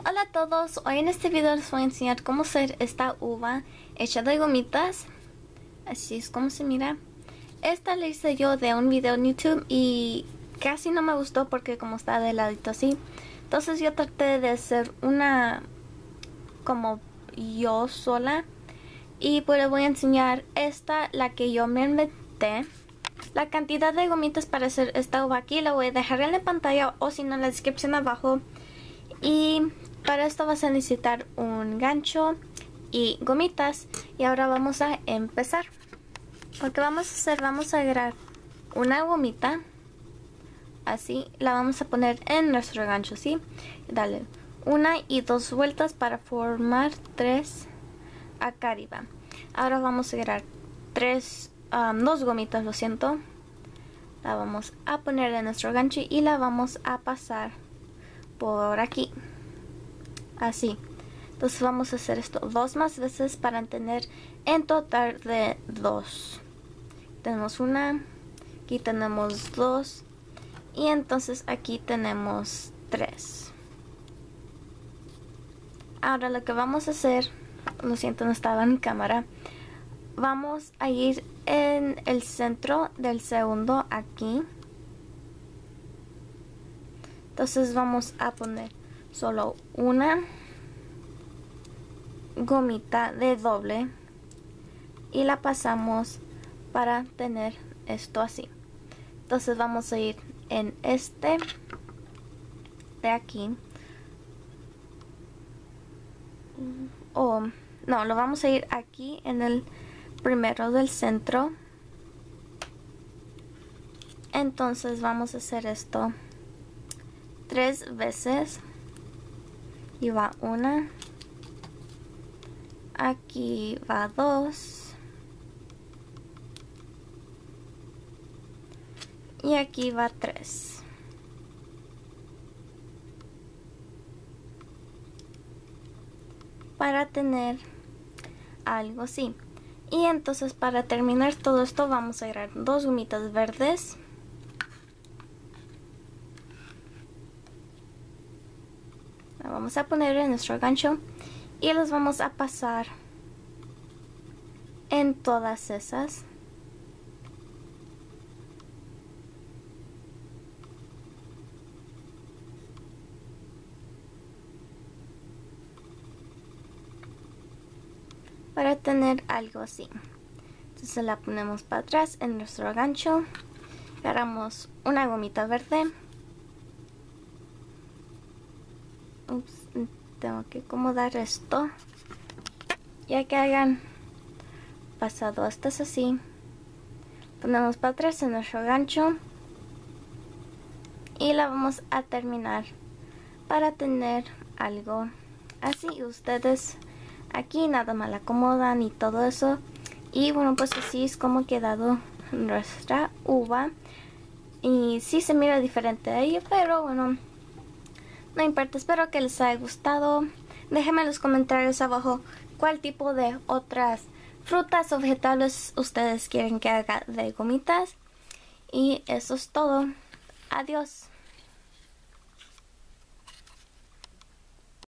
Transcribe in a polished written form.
Hola a todos, hoy en este video les voy a enseñar cómo hacer esta uva hecha de gomitas. Así es como se mira. Esta la hice yo de un video en YouTube y casi no me gustó porque como está de ladito así. Entonces yo traté de hacer una como yo sola. Y pues les voy a enseñar la que yo me inventé. La cantidad de gomitas para hacer esta uva aquí la voy a dejar en la pantalla o si no en la descripción abajo. Y para esto vas a necesitar un gancho y gomitas. Y ahora vamos a empezar. Lo que vamos a hacer, vamos a agarrar una gomita. Así, la vamos a poner en nuestro gancho, ¿sí? Dale una y dos vueltas para formar tres acá arriba. Ahora vamos a agarrar dos gomitas, lo siento. La vamos a poner en nuestro gancho y la vamos a pasar por aquí. Así. Entonces vamos a hacer esto dos más veces para tener en total de dos. Tenemos una, aquí tenemos dos y entonces aquí tenemos tres. Ahora lo que vamos a hacer, lo siento no estaba en cámara, vamos a ir en el centro del segundo aquí. Entonces vamos a poner solo una gomita de doble y la pasamos para tener esto así. Entonces vamos a ir en este de aquí, o no, lo vamos a ir aquí en el primero del centro. Entonces vamos a hacer esto tres veces y va una, aquí va dos y aquí va tres. Para tener algo así. Y entonces para terminar todo esto vamos a agarrar dos gomitas verdes. La vamos a poner en nuestro gancho y los vamos a pasar en todas esas. Para tener algo así. Entonces la ponemos para atrás en nuestro gancho. Agarramos una gomita verde. Ups, tengo que acomodar esto. Ya que hayan pasado estas así, ponemos para atrás en nuestro gancho y la vamos a terminar para tener algo así. Ustedes aquí nada más la acomodan y todo eso. Y bueno, pues así es como ha quedado nuestra uva. Y sí se mira diferente ahí, pero bueno, no importa. Espero que les haya gustado. Déjenme en los comentarios abajo cuál tipo de otras frutas o vegetales ustedes quieren que haga de gomitas. Y eso es todo. Adiós.